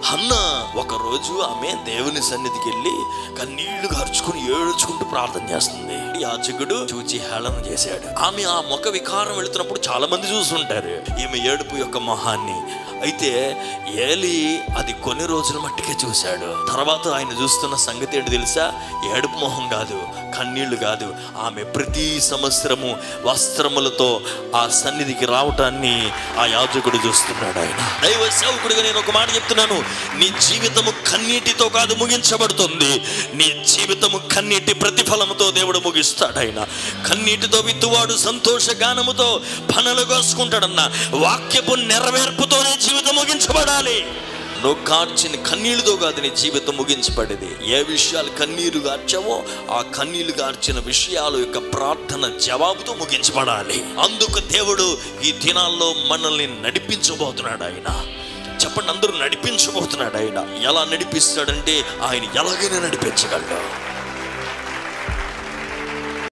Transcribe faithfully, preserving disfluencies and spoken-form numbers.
Hannah ఒక రోజు ఆమె దేవుని సన్నిధికి వెళ్ళి కన్నీళ్లు గార్చుకుని ఏడ్చుకుంటూ ప్రార్థన చేస్తుంది. యాజకుడు చూచి హేళన చేశాడు. ఆమె ఆ ముఖ వికారం వెళుతున్నప్పుడు చాలా మంది చూస్తుంటారు ఈమె ఏడుపు యొక్క మొహాన్ని. అయితే ఏలి అది కొన్ని రోజుల మట్టికే చూశాడు. తర్వాత ఆయన చూస్తున్న సంగతి ఏంటి తెలుసా? ఏడుపు మొహం కాదు, కన్నీళ్లు కాదు. ఆమె ప్రతి సంవత్సరము వస్త్రములతో ఆ సన్నిధికి రావటాన్ని ఆ యాజకుడు చూస్తున్నాడు. ఆయన దైవ సేవకుడిగా నేను ఒక మాట చెప్తున్నాను, నీ జీవితము కన్నీటితో కాదు ముగించబడుతుంది, నీ జీవితము కన్నీటి ప్రతిఫలముతో దేవుడు ముగిస్తాడు. ఆయన కన్నీటితో విత్తువాడు సంతోష గానముతో పనులు కోసుకుంటాడన్న వాక్యపు నెరవేర్పుతోనే జీవితం ముగించబడాలి. నువ్వు కార్చిన కన్నీళ్ళతో కాదు నీ జీవితం ముగించబడేది. ఏ విషయాలు కన్నీరు గార్చావో ఆ కన్నీళ్లు గార్చిన విషయాల యొక్క ప్రార్థన జవాబుతో ముగించబడాలి. అందుకు దేవుడు ఈ దినాల్లో మనల్ని నడిపించబోతున్నాడు. ఆయన చెప్పండి, అందరూ నడిపించబోతున్నాడు. ఆయన ఎలా నడిపిస్తాడంటే ఆయన ఎలాగైనా నడిపించగలడు.